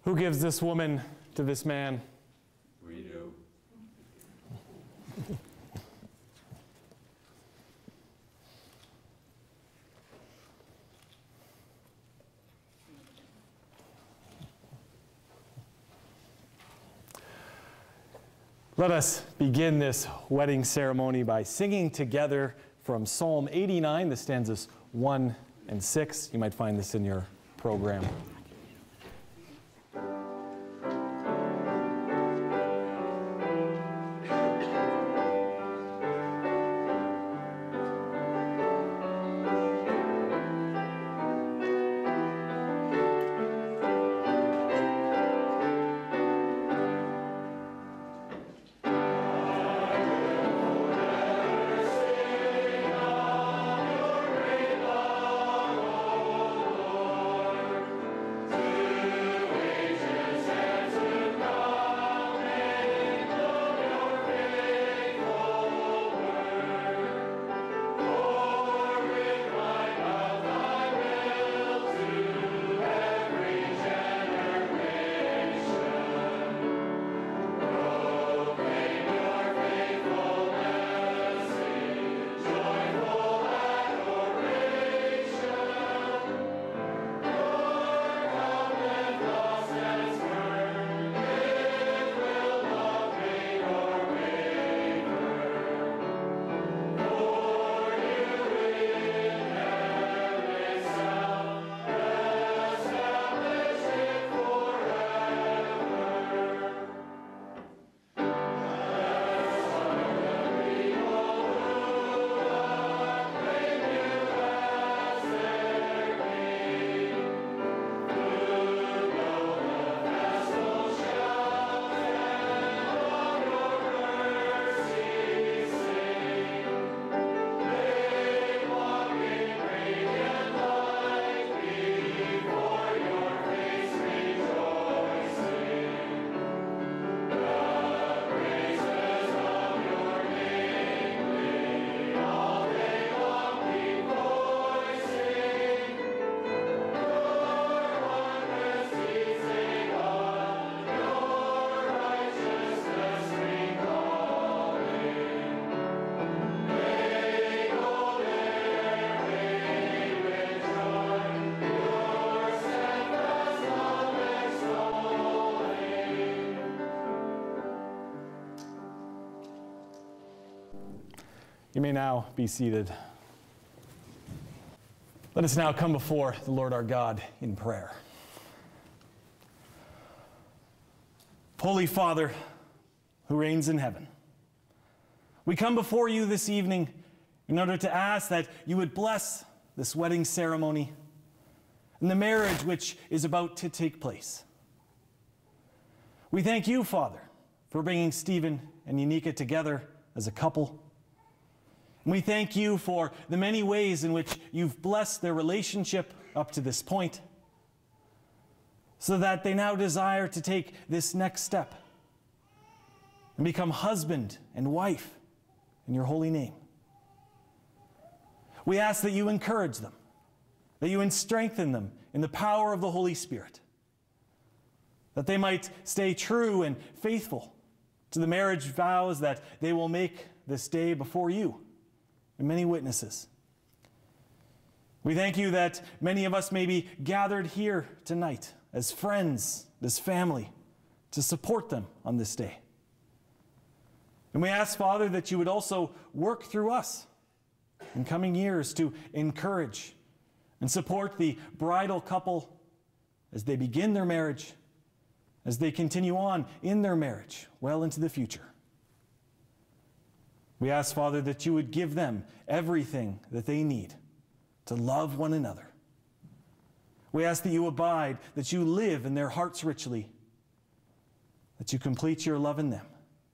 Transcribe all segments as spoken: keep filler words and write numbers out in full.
Who gives this woman to this man? We do. Let us begin this wedding ceremony by singing together from Psalm eighty-nine, the stanzas one and six. You might find this in your program. You may now be seated. Let us now come before the Lord our God in prayer. Holy Father, who reigns in heaven, we come before you this evening in order to ask that you would bless this wedding ceremony and the marriage which is about to take place. We thank you, Father, for bringing Stephen and Janica together as a couple. And we thank you for the many ways in which you've blessed their relationship up to this point, so that they now desire to take this next step and become husband and wife in your holy name. We ask that you encourage them, that you strengthen them in the power of the Holy Spirit, that they might stay true and faithful to the marriage vows that they will make this day before you and many witnesses. We thank you that many of us may be gathered here tonight as friends, as family, to support them on this day. And we ask, Father, that you would also work through us in coming years to encourage and support the bridal couple as they begin their marriage, as they continue on in their marriage well into the future. We ask, Father, that you would give them everything that they need to love one another. We ask that you abide, that you live in their hearts richly, that you complete your love in them.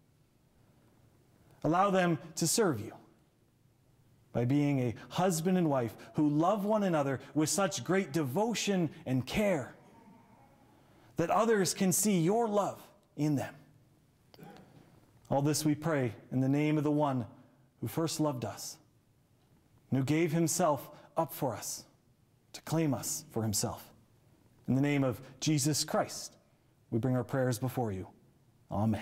Allow them to serve you by being a husband and wife who love one another with such great devotion and care that others can see your love in them. All this we pray in the name of the one who first loved us, and who gave himself up for us to claim us for himself. In the name of Jesus Christ, we bring our prayers before you. Amen.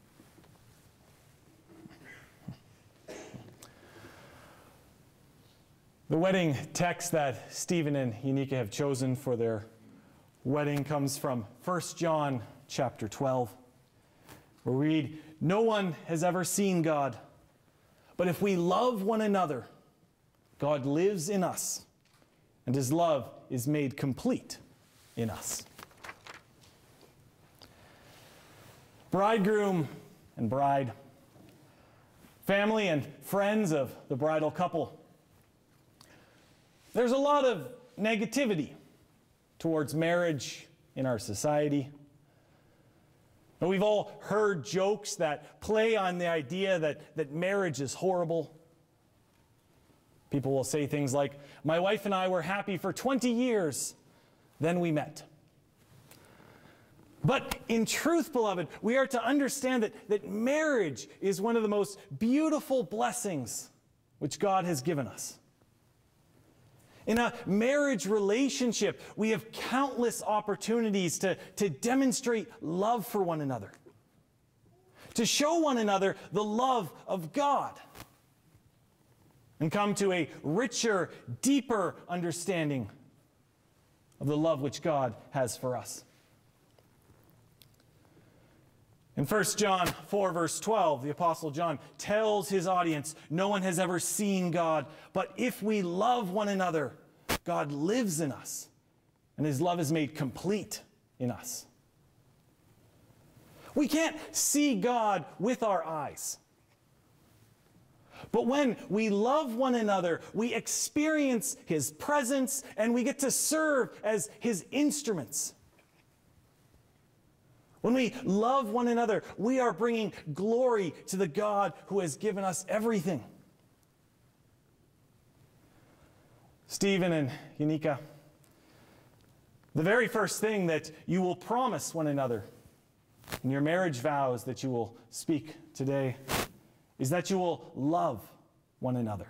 The wedding text that Stephen and Janica have chosen for their wedding comes from First John chapter twelve, where we read, "No one has ever seen God, but if we love one another, God lives in us, and his love is made complete in us." Bridegroom and bride, family and friends of the bridal couple, there's a lot of negativity towards marriage in our society. And we've all heard jokes that play on the idea that, that marriage is horrible. People will say things like, "My wife and I were happy for twenty years, then we met." But in truth, beloved, we are to understand that, that marriage is one of the most beautiful blessings which God has given us. In a marriage relationship, we have countless opportunities to, to demonstrate love for one another, to show one another the love of God, and come to a richer, deeper understanding of the love which God has for us. In First John four, verse twelve, the Apostle John tells his audience, "No one has ever seen God, but if we love one another, God lives in us, and his love is made complete in us." We can't see God with our eyes. But when we love one another, we experience his presence, and we get to serve as his instruments. When we love one another, we are bringing glory to the God who has given us everything. Stephen and Janica, the very first thing that you will promise one another in your marriage vows that you will speak today is that you will love one another.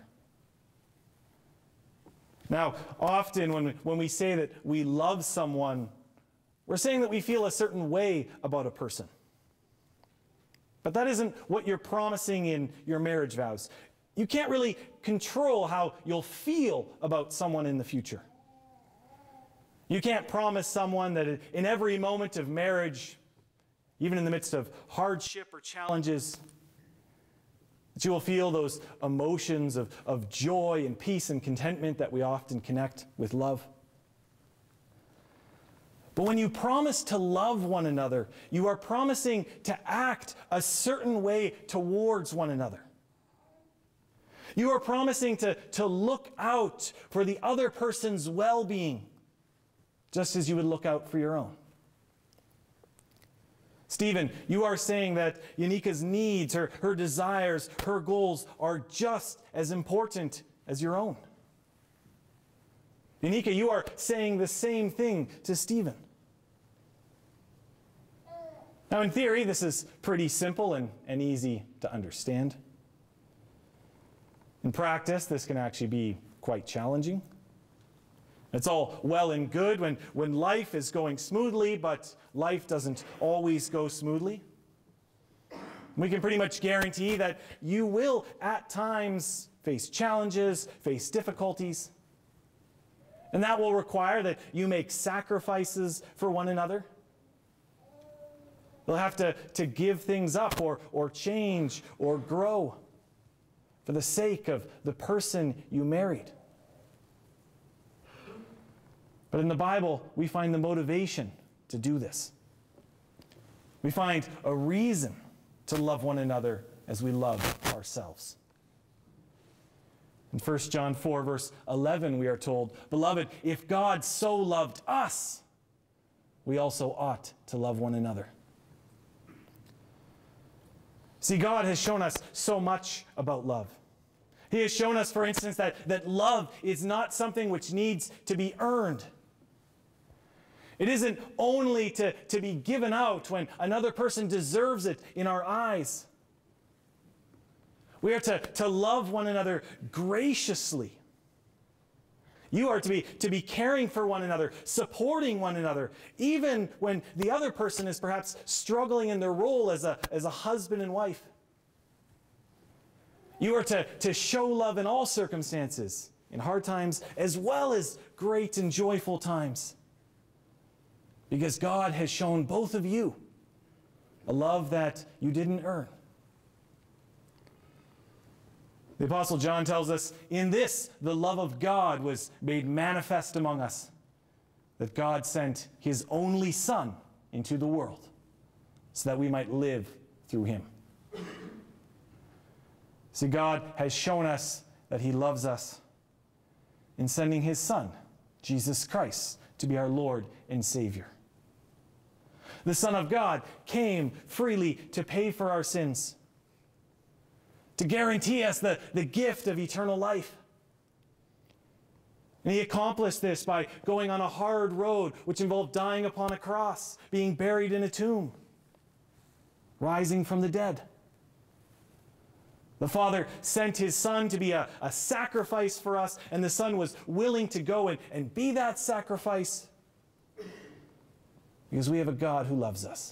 Now, often when we, when we say that we love someone, we're saying that we feel a certain way about a person. But that isn't what you're promising in your marriage vows. You can't really control how you'll feel about someone in the future. You can't promise someone that in every moment of marriage, even in the midst of hardship or challenges, that you will feel those emotions of, of joy and peace and contentment that we often connect with love. But when you promise to love one another, you are promising to act a certain way towards one another. You are promising to, to look out for the other person's well-being, just as you would look out for your own. Stephen, you are saying that Janica's needs, her, her desires, her goals are just as important as your own. Janica, you are saying the same thing to Stephen. Now, in theory, this is pretty simple and, and easy to understand. In practice, this can actually be quite challenging. It's all well and good when, when life is going smoothly, but life doesn't always go smoothly. We can pretty much guarantee that you will, at times, face challenges, face difficulties. And that will require that you make sacrifices for one another. You'll have to, to give things up or, or change or grow for the sake of the person you married. But in the Bible, we find the motivation to do this. We find a reason to love one another as we love ourselves. In First John four, verse eleven, we are told, "Beloved, if God so loved us, we also ought to love one another." See, God has shown us so much about love. He has shown us, for instance, that, that love is not something which needs to be earned. It isn't only to, to be given out when another person deserves it in our eyes. We are to, to love one another graciously, You are to be, to be caring for one another, supporting one another, even when the other person is perhaps struggling in their role as a, as a husband and wife. You are to, to show love in all circumstances, in hard times as well as great and joyful times. Because God has shown both of you a love that you didn't earn. The Apostle John tells us, in this the love of God was made manifest among us, that God sent his only Son into the world, so that we might live through him. See, God has shown us that he loves us in sending his Son, Jesus Christ, to be our Lord and Savior. The Son of God came freely to pay for our sins, to guarantee us the, the gift of eternal life. And he accomplished this by going on a hard road, which involved dying upon a cross, being buried in a tomb, rising from the dead. The Father sent his Son to be a, a sacrifice for us, and the Son was willing to go and, and be that sacrifice because we have a God who loves us.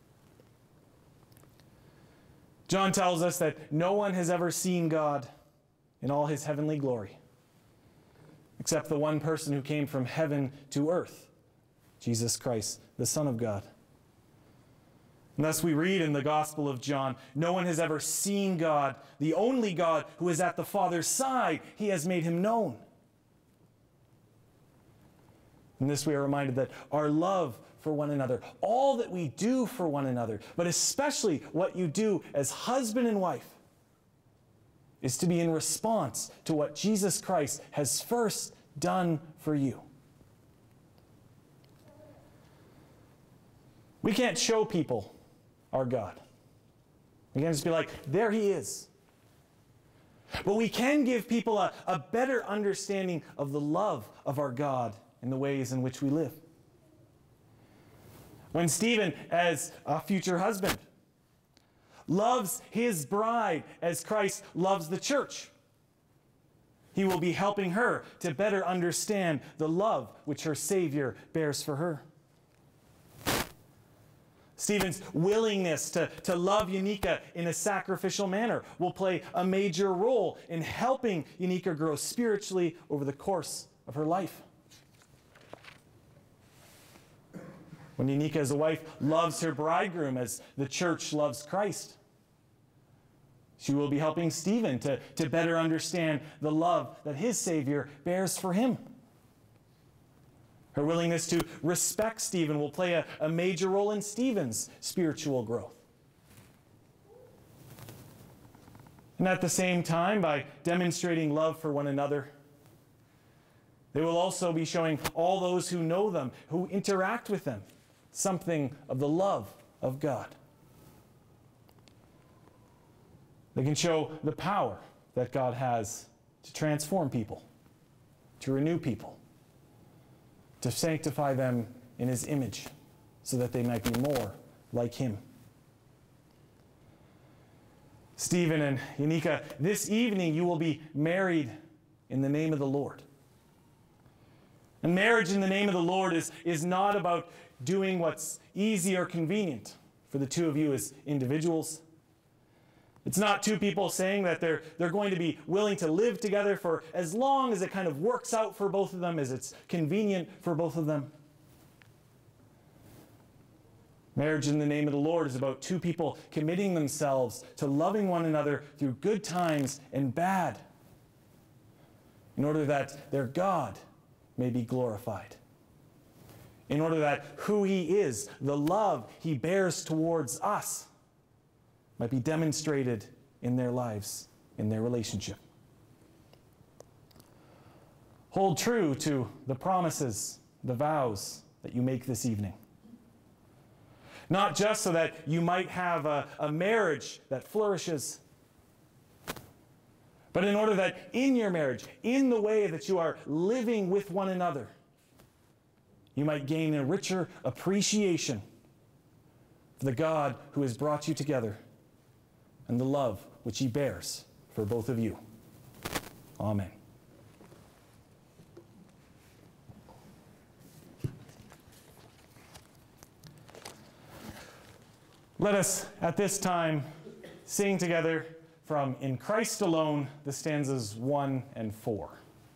John tells us that no one has ever seen God in all his heavenly glory, except the one person who came from heaven to earth, Jesus Christ, the Son of God. And thus we read in the Gospel of John, no one has ever seen God, the only God who is at the Father's side. He has made him known. In this we are reminded that our love for one another, all that we do for one another, but especially what you do as husband and wife, is to be in response to what Jesus Christ has first done for you. We can't show people our God. We can't just be like, there he is. But we can give people a, a better understanding of the love of our God in the ways in which we live. When Stephen, as a future husband, loves his bride as Christ loves the church, he will be helping her to better understand the love which her Savior bears for her. Stephen's willingness to, to love Janica in a sacrificial manner will play a major role in helping Janica grow spiritually over the course of her life. When Janica as a wife loves her bridegroom as the church loves Christ, she will be helping Stephen to, to better understand the love that his Savior bears for him. Her willingness to respect Stephen will play a, a major role in Stephen's spiritual growth. And at the same time, by demonstrating love for one another, they will also be showing all those who know them, who interact with them, something of the love of God. They can show the power that God has to transform people, to renew people, to sanctify them in his image, so that they might be more like him. Stephen and Janica, this evening you will be married in the name of the Lord. And marriage in the name of the Lord is, is not about doing what's easy or convenient for the two of you as individuals. It's not two people saying that they're, they're going to be willing to live together for as long as it kind of works out for both of them, as it's convenient for both of them. Marriage in the name of the Lord is about two people committing themselves to loving one another through good times and bad, in order that their God may be glorified. In order that who he is, the love he bears towards us, might be demonstrated in their lives, in their relationship. Hold true to the promises, the vows that you make this evening. Not just so that you might have a, a marriage that flourishes, but in order that in your marriage, in the way that you are living with one another, you might gain a richer appreciation for the God who has brought you together and the love which he bears for both of you. Amen. Let us, at this time, sing together from In Christ Alone, the stanzas one and four.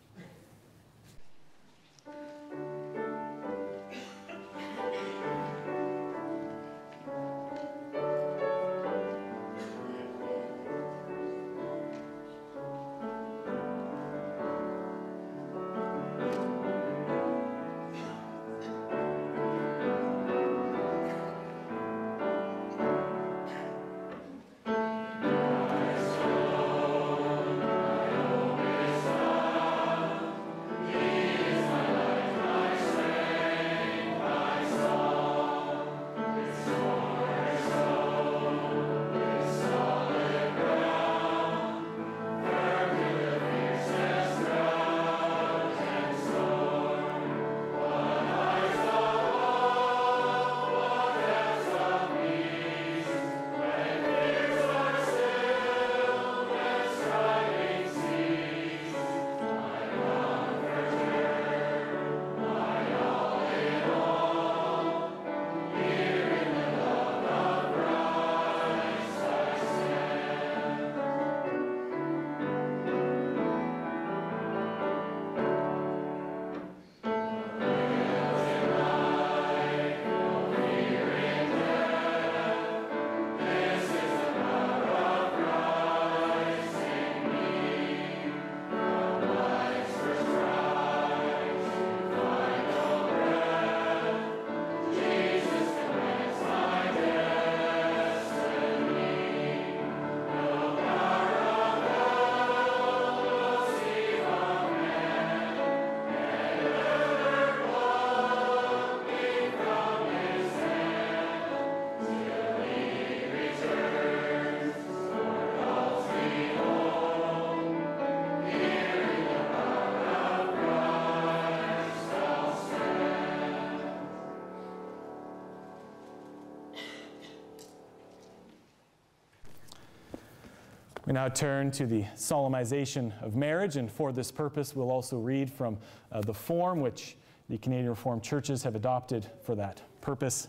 We now turn to the solemnization of marriage, and for this purpose we'll also read from uh, the form which the Canadian Reformed churches have adopted for that purpose.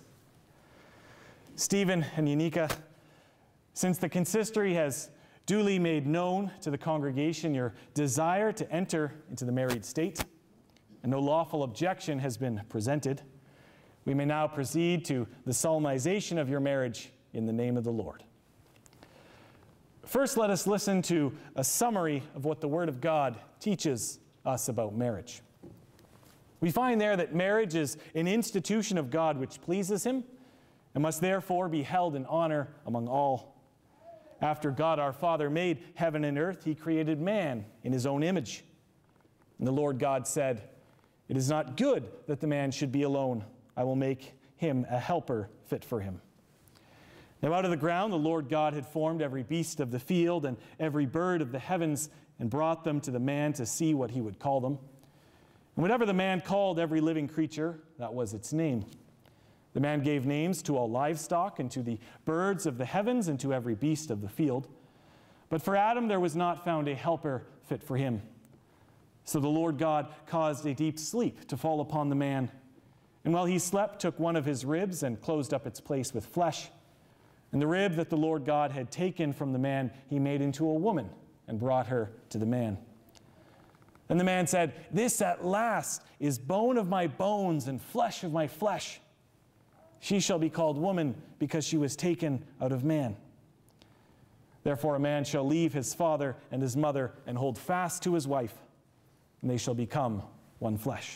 Stephen and Janica, since the consistory has duly made known to the congregation your desire to enter into the married state, and no lawful objection has been presented, we may now proceed to the solemnization of your marriage in the name of the Lord. First, let us listen to a summary of what the Word of God teaches us about marriage. We find there that marriage is an institution of God which pleases Him and must therefore be held in honor among all. After God our Father made heaven and earth, He created man in His own image. And the Lord God said, "It is not good that the man should be alone. I will make him a helper fit for him." Now out of the ground the Lord God had formed every beast of the field and every bird of the heavens and brought them to the man to see what he would call them. And whatever the man called every living creature, that was its name. The man gave names to all livestock and to the birds of the heavens and to every beast of the field. But for Adam there was not found a helper fit for him. So the Lord God caused a deep sleep to fall upon the man. And while he slept, took one of his ribs and closed up its place with flesh. And the rib that the Lord God had taken from the man, he made into a woman and brought her to the man. And the man said, "This at last is bone of my bones and flesh of my flesh. She shall be called woman because she was taken out of man. Therefore a man shall leave his father and his mother and hold fast to his wife, and they shall become one flesh."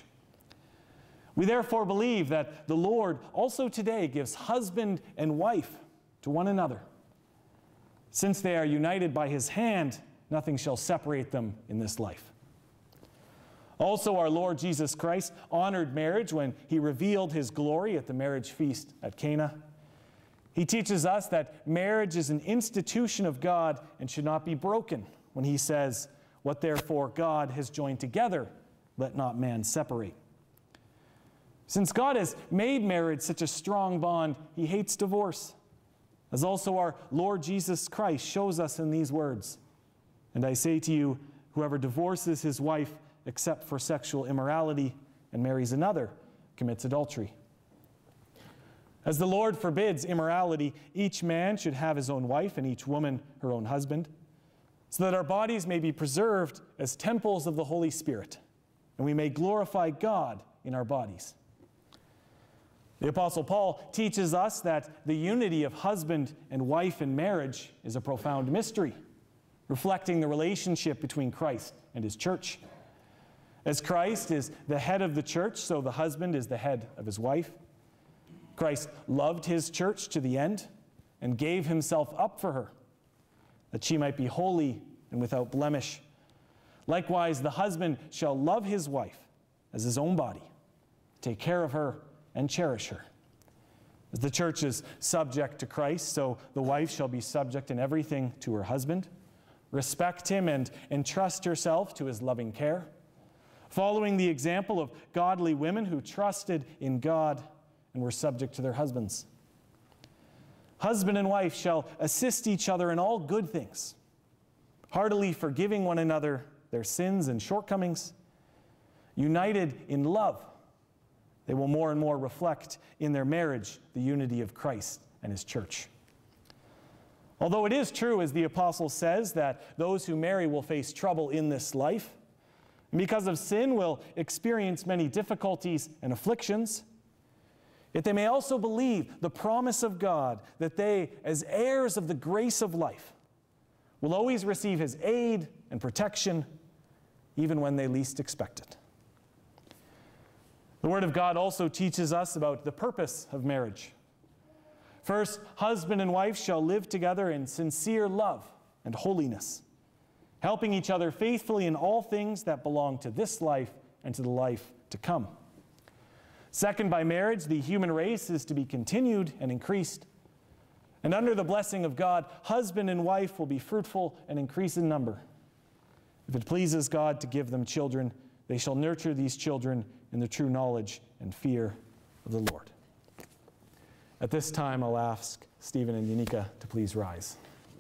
We therefore believe that the Lord also today gives husband and wife to one another. Since they are united by His hand, nothing shall separate them in this life. Also, our Lord Jesus Christ honored marriage when He revealed His glory at the marriage feast at Cana. He teaches us that marriage is an institution of God and should not be broken when He says, "What therefore God has joined together, let not man separate." Since God has made marriage such a strong bond, He hates divorce, as also our Lord Jesus Christ shows us in these words. "And I say to you, whoever divorces his wife except for sexual immorality and marries another commits adultery." As the Lord forbids immorality, each man should have his own wife and each woman her own husband, so that our bodies may be preserved as temples of the Holy Spirit, and we may glorify God in our bodies. The Apostle Paul teaches us that the unity of husband and wife in marriage is a profound mystery, reflecting the relationship between Christ and his church. As Christ is the head of the church, so the husband is the head of his wife. Christ loved his church to the end and gave himself up for her, that she might be holy and without blemish. Likewise, the husband shall love his wife as his own body, take care of her and cherish her. As the church is subject to Christ, so the wife shall be subject in everything to her husband, respect him and entrust herself to his loving care, following the example of godly women who trusted in God and were subject to their husbands. Husband and wife shall assist each other in all good things, heartily forgiving one another their sins and shortcomings. United in love, they will more and more reflect in their marriage the unity of Christ and his church. Although it is true, as the apostle says, that those who marry will face trouble in this life, and because of sin will experience many difficulties and afflictions, yet they may also believe the promise of God that they, as heirs of the grace of life, will always receive his aid and protection even when they least expect it. The Word of God also teaches us about the purpose of marriage. First, husband and wife shall live together in sincere love and holiness, helping each other faithfully in all things that belong to this life and to the life to come. Second, by marriage, the human race is to be continued and increased. And under the blessing of God, husband and wife will be fruitful and increase in number. If it pleases God to give them children, they shall nurture these children in the true knowledge and fear of the Lord. At this time, I'll ask Stephen and Janica to please rise.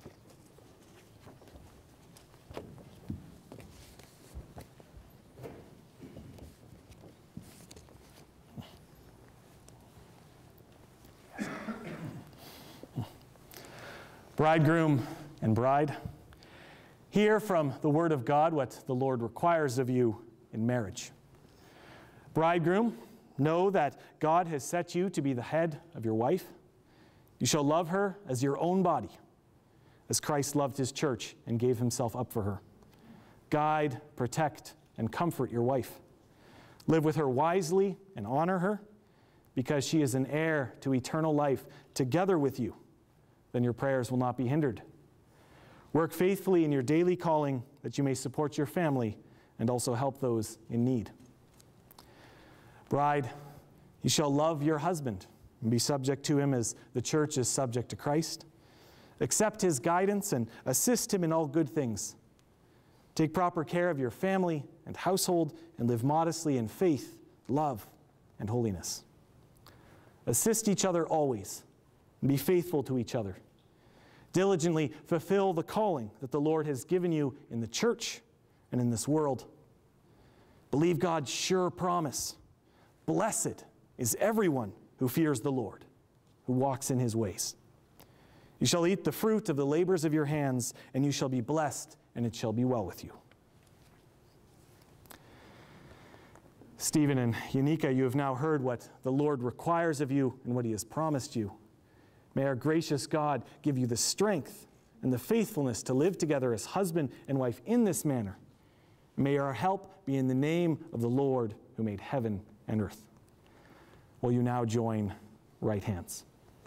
Bridegroom and bride, hear from the Word of God what the Lord requires of you in marriage. Bridegroom, know that God has set you to be the head of your wife. You shall love her as your own body, as Christ loved his church and gave himself up for her. Guide, protect, and comfort your wife. Live with her wisely and honor her, because she is an heir to eternal life together with you. Then your prayers will not be hindered. Work faithfully in your daily calling, that you may support your family and also help those in need. Bride, you shall love your husband and be subject to him as the church is subject to Christ. Accept his guidance and assist him in all good things. Take proper care of your family and household and live modestly in faith, love, and holiness. Assist each other always and be faithful to each other. Diligently fulfill the calling that the Lord has given you in the church and in this world. Believe God's sure promise. Blessed is everyone who fears the Lord, who walks in his ways. You shall eat the fruit of the labors of your hands, and you shall be blessed, and it shall be well with you. Stephen and Janica, you have now heard what the Lord requires of you and what he has promised you. May our gracious God give you the strength and the faithfulness to live together as husband and wife in this manner. May our help be in the name of the Lord who made heaven and earth. Will you now join right hands?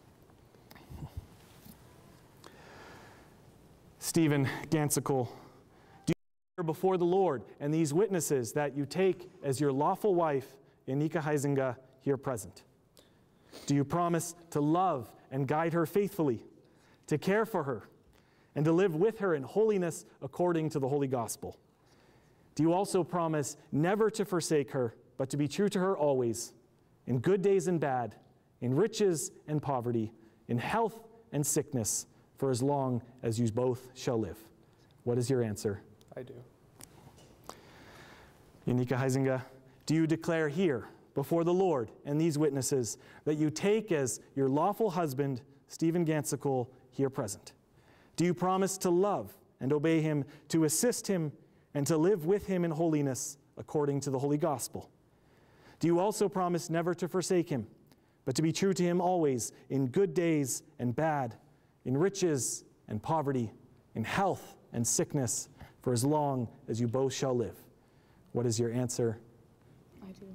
Stephen Gansekoele, do you swear before the Lord and these witnesses that you take as your lawful wife, Janica Huizinga, here present? Do you promise to love and guide her faithfully, to care for her, and to live with her in holiness according to the Holy Gospel? Do you also promise never to forsake her, but to be true to her always, in good days and bad, in riches and poverty, in health and sickness, for as long as you both shall live? What is your answer? I do. Janica Huizinga, do you declare here, before the Lord and these witnesses that you take as your lawful husband, Stephen Gansekoele, here present? Do you promise to love and obey him, to assist him, and to live with him in holiness according to the Holy Gospel? Do you also promise never to forsake him, but to be true to him always, in good days and bad, in riches and poverty, in health and sickness, for as long as you both shall live? What is your answer? I do.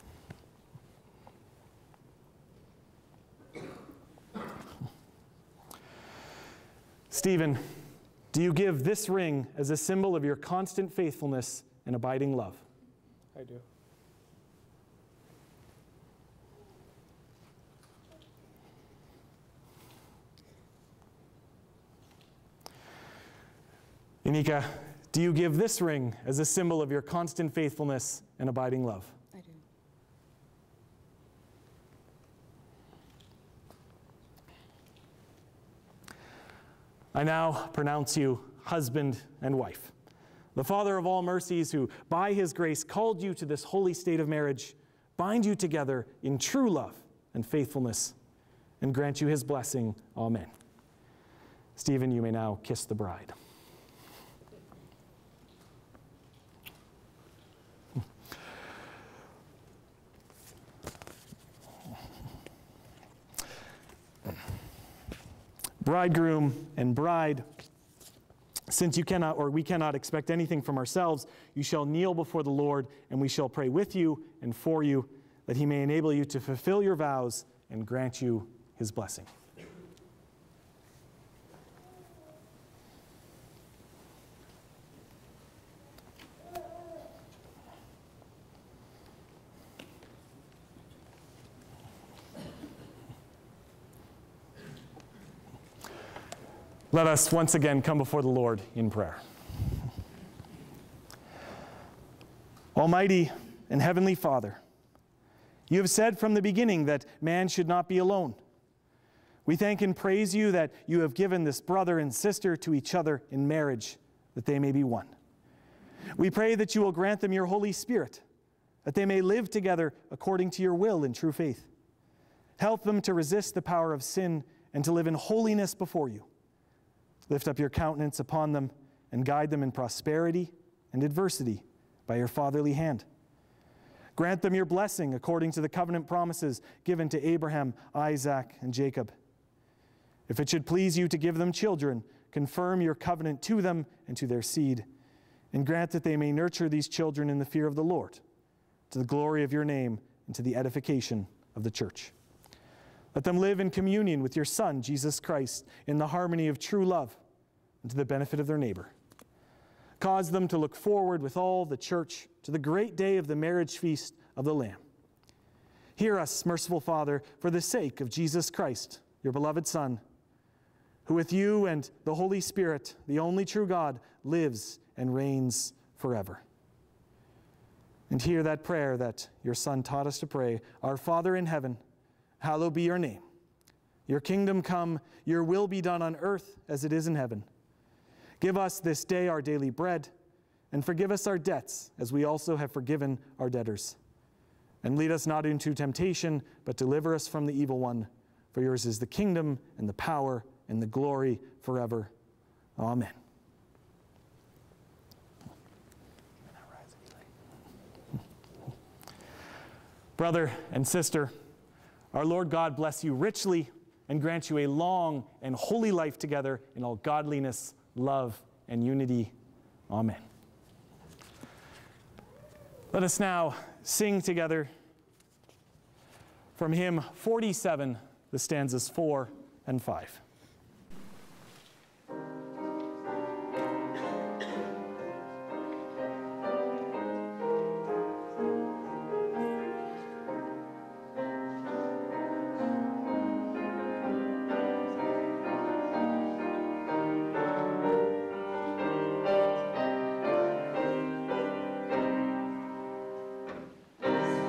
Stephen, do you give this ring as a symbol of your constant faithfulness and abiding love? I do. Janica, do you give this ring as a symbol of your constant faithfulness and abiding love? I do. I now pronounce you husband and wife. The Father of all mercies, who by his grace called you to this holy state of marriage, bind you together in true love and faithfulness, and grant you his blessing. Amen. Stephen, you may now kiss the bride. Bridegroom and bride, since you cannot, or we cannot expect anything from ourselves, you shall kneel before the Lord, and we shall pray with you and for you, that he may enable you to fulfill your vows and grant you his blessing. Let us once again come before the Lord in prayer. Almighty and Heavenly Father, you have said from the beginning that man should not be alone. We thank and praise you that you have given this brother and sister to each other in marriage, that they may be one. We pray that you will grant them your Holy Spirit, that they may live together according to your will in true faith. Help them to resist the power of sin and to live in holiness before you. Lift up your countenance upon them and guide them in prosperity and adversity by your fatherly hand. Grant them your blessing according to the covenant promises given to Abraham, Isaac, and Jacob. If it should please you to give them children, confirm your covenant to them and to their seed, and grant that they may nurture these children in the fear of the Lord, to the glory of your name and to the edification of the church. Let them live in communion with your Son, Jesus Christ, in the harmony of true love and to the benefit of their neighbor. Cause them to look forward with all the church to the great day of the marriage feast of the Lamb. Hear us, merciful Father, for the sake of Jesus Christ, your beloved Son, who with you and the Holy Spirit, the only true God, lives and reigns forever. And hear that prayer that your Son taught us to pray. Our Father in heaven, hallowed be your name. Your kingdom come, your will be done on earth as it is in heaven. Give us this day our daily bread, and forgive us our debts, as we also have forgiven our debtors. And lead us not into temptation, but deliver us from the evil one. For yours is the kingdom, and the power, and the glory forever. Amen. Brother and sister, our Lord God bless you richly and grant you a long and holy life together in all godliness, love, and unity. Amen. Let us now sing together from hymn forty-seven, the stanzas four and five.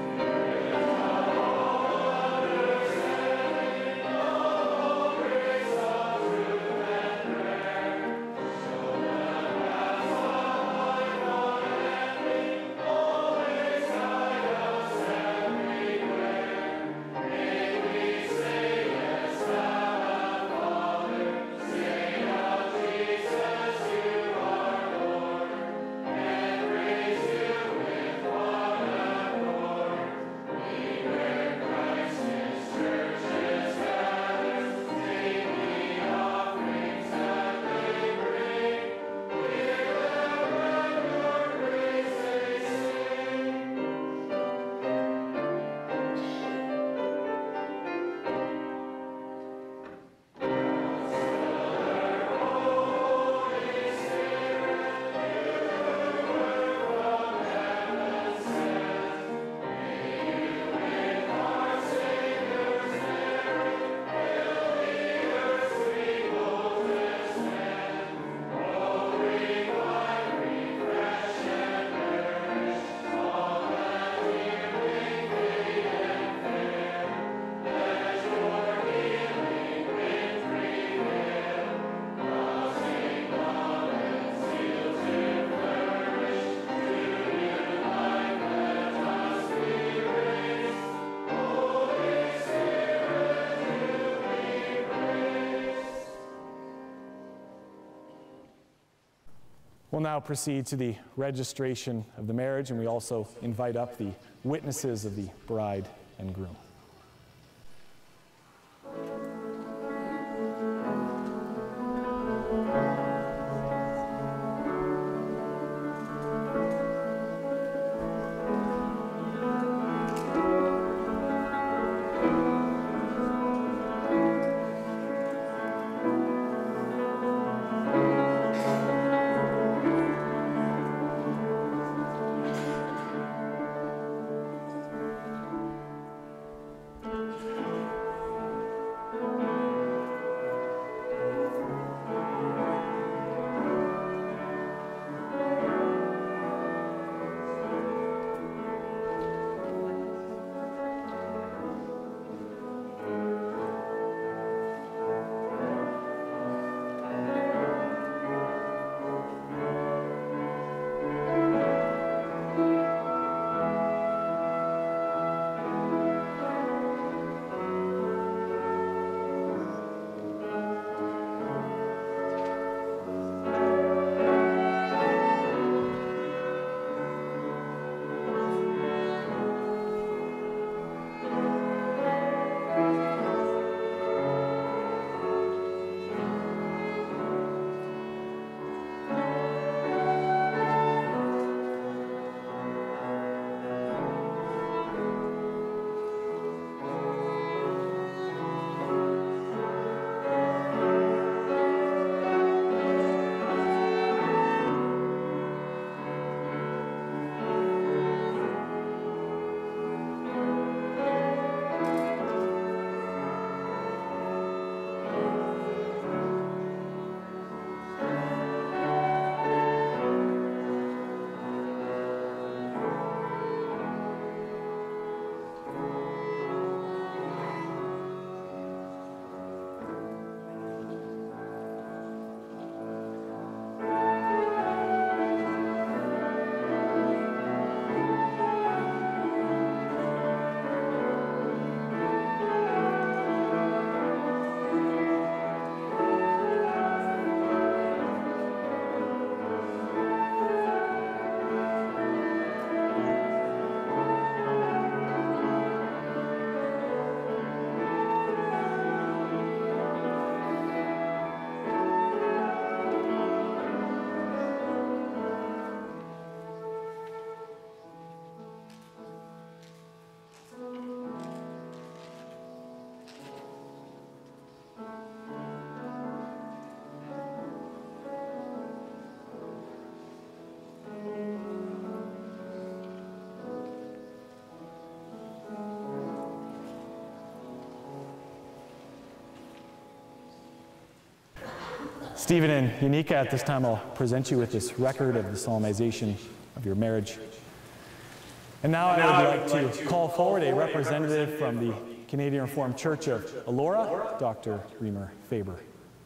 Grace We'll now proceed to the registration of the marriage, and we also invite up the witnesses of the bride and groom. Stephen and Janica, at this time I'll present you with this record of the solemnization of your marriage. And now I would like to call forward a representative from the Canadian Reformed Church of Elora, Doctor Remer Faber.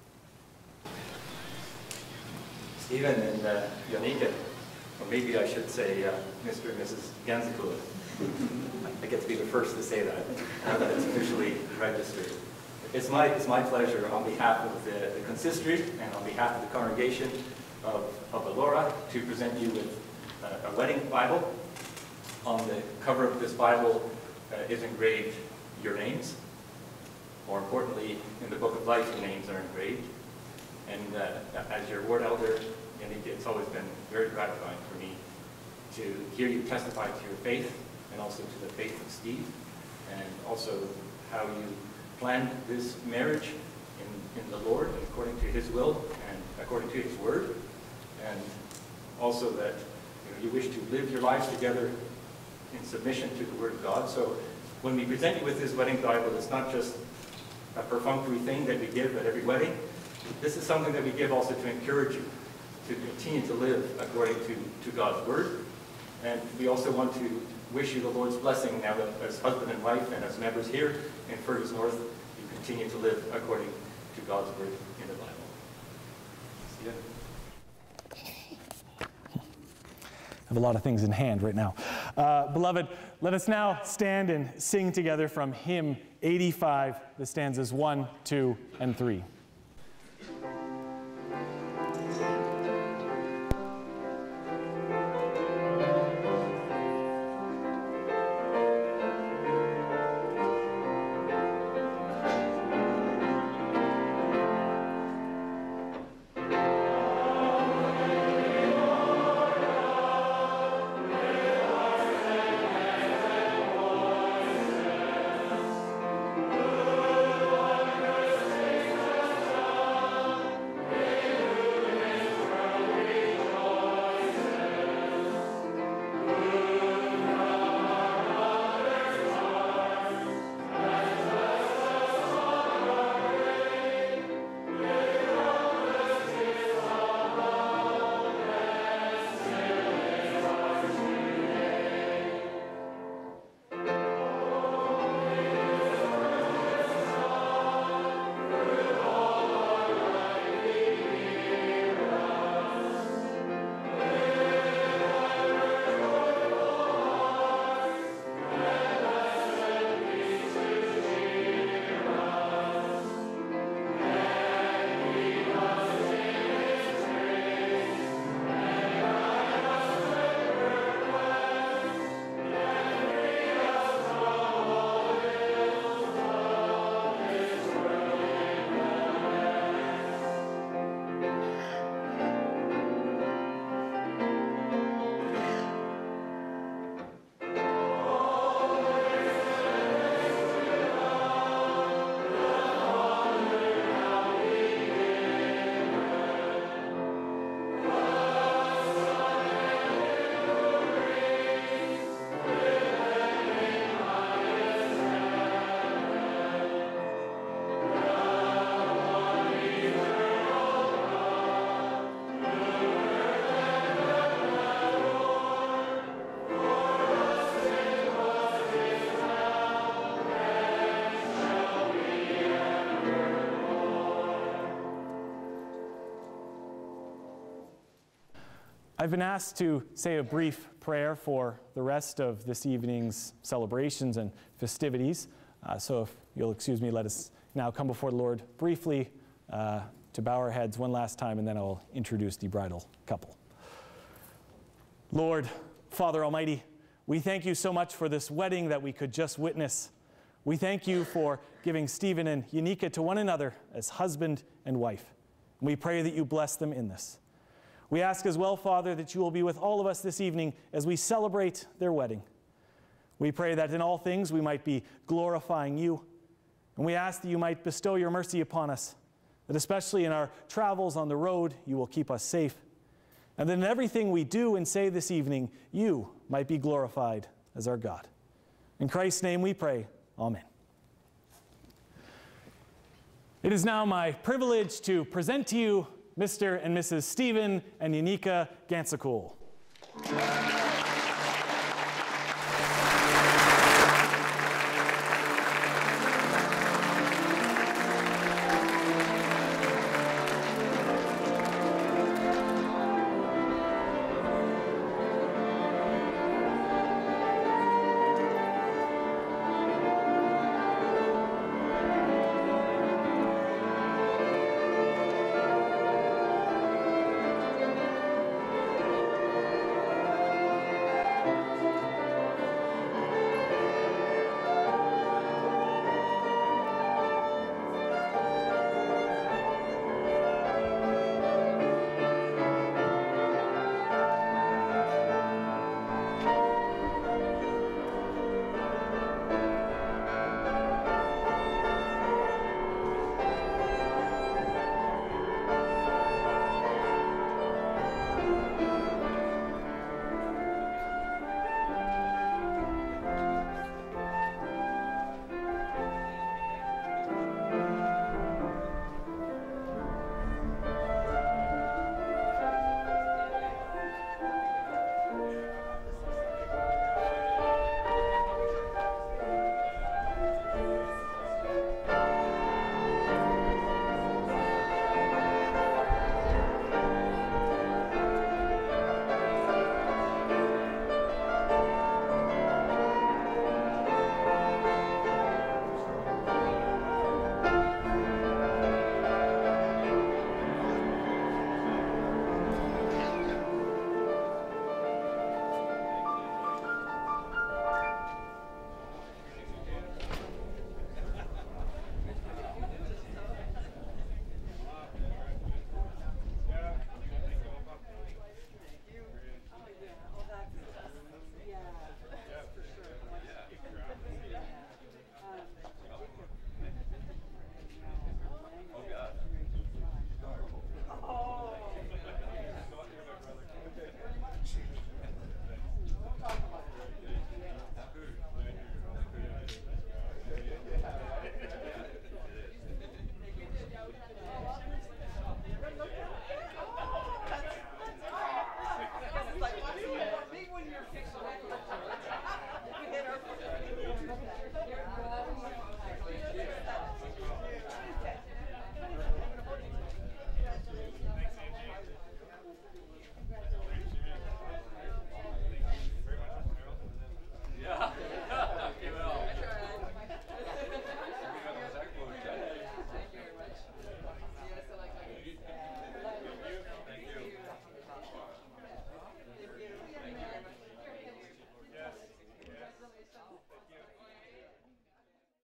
Stephen and uh, Janica, or maybe I should say uh, Mister and Missus Gansekoele. I get to be the first to say that, now that it's officially registered. It's my, it's my pleasure on behalf of the, the consistory and on behalf of the congregation of, of Elora to present you with uh, a wedding Bible. On the cover of this Bible uh, is engraved your names. More importantly, in the Book of Life, your names are engraved. And uh, as your ward elder, Janica, it's always been very gratifying for me to hear you testify to your faith and also to the faith of Steve, and also how you planned this marriage in, in the Lord according to His will and according to His word, and also that you know, you wish to live your lives together in submission to the Word of God. So when we present you with this wedding Bible, it's not just a perfunctory thing that we give at every wedding. This is something that we give also to encourage you to continue to live according to, to God's Word. And we also want to wish you the Lord's blessing now that as husband and wife and as members here in Fergus North, you continue to live according to God's Word in the Bible. See ya. I have a lot of things in hand right now. Uh, beloved, let us now stand and sing together from hymn eighty-five, the stanzas one, two, and three. I've been asked to say a brief prayer for the rest of this evening's celebrations and festivities. Uh, so if you'll excuse me, let us now come before the Lord briefly uh, to bow our heads one last time, and then I'll introduce the bridal couple. Lord, Father Almighty, we thank you so much for this wedding that we could just witness. We thank you for giving Stephen and Janica to one another as husband and wife. And we pray that you bless them in this. We ask as well, Father, that you will be with all of us this evening as we celebrate their wedding. We pray that in all things we might be glorifying you. And we ask that you might bestow your mercy upon us, that especially in our travels on the road, you will keep us safe. And that in everything we do and say this evening, you might be glorified as our God. In Christ's name we pray. Amen. It is now my privilege to present to you Mister and Missus Stephen and Janica Gansekoele.